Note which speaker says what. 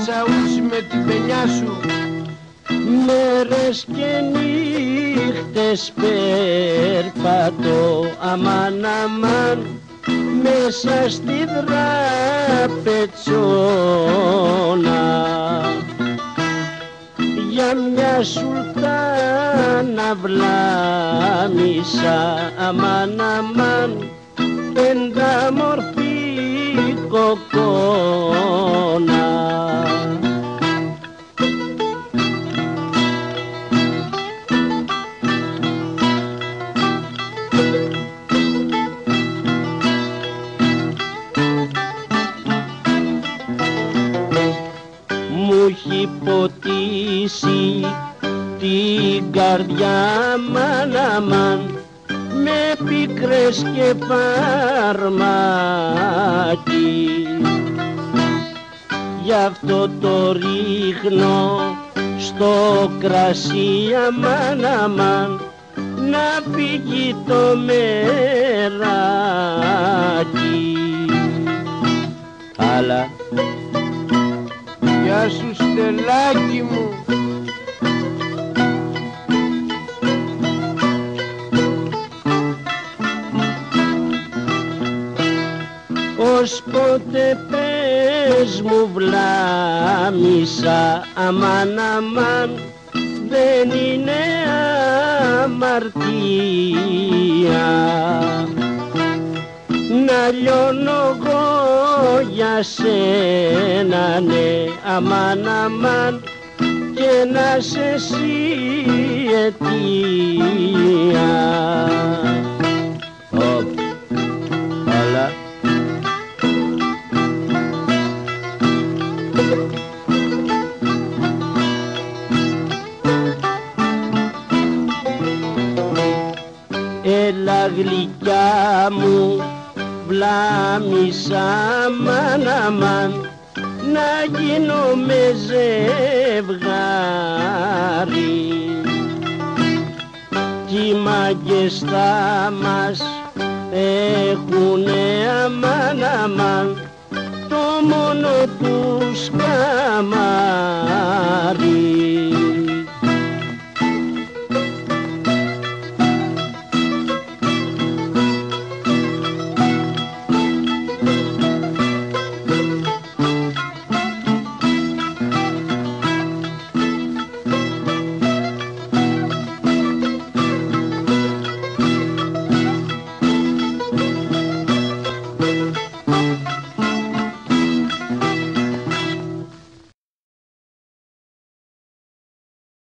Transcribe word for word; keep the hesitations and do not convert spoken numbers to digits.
Speaker 1: τσαούτσι με την παινιά σου.
Speaker 2: Μέρες και νύχτες περπατώ αμάν αμάν μέσα στη δραπετσόνα για μια σουλτάνα βλάμισα αμάν αμάν πεντάμορφη κοκόνα. Μου έχει ποτίσει την καρδιά αμάν αμάν με πίκρες και φαρμάκι. Γι' αυτό το ρίχνω στο κρασί αμάν αμάν να φύγει το μεράκι. Αλλά
Speaker 1: γεια σου Στελάκι μου.
Speaker 2: ως πότε πες μου βλάμισα αμάν αμάν δεν είναι αμαρτία να λιώνω εγώ για σένα, ναι, αμάν αμάν και να σε εσύ αιτία. Oh, αλλά έλα γλυκιά μου βλάμισα αμάν αμάν να γίνω με ζευγάρι κι οι μάγκες θα μας έχουνε αμάν αμάν το μόνο τους καμάρι.